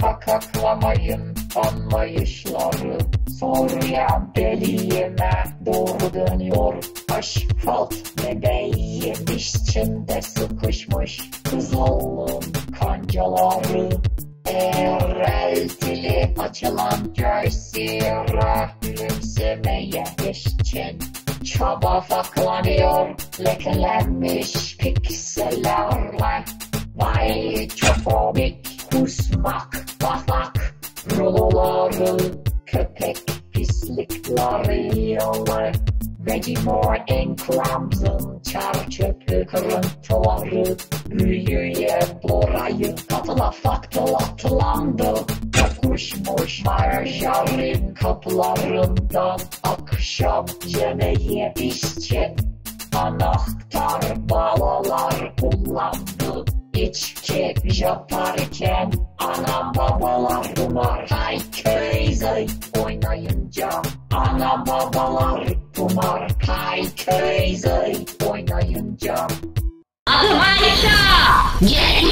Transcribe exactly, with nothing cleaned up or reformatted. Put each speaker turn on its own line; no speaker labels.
Kakaklamayın anlayışları, soruyan deliğime doğru dönüyor. Asfalt bebeğim içinde sıkışmış, kızılın kancaları. Eğreltili açılan göğsüre, gülümsemeye geçin çaba saklanıyor lekelenmiş piksellerle. Vay çok komik, kusmak bak ruloları, köpek pislikleri yolu. Vegemite enklamzın çar çöpü kırıntıları, büyüye burayı katıla faktılatlandı. Kokuşmuş margarin kapılarından akşam yemeği için anahtar balalar kullandı. İçki yaparken anam babalar kumar köyze oynayınca, anam babalar kumar köyze oynayınca.
Adım Ayşe,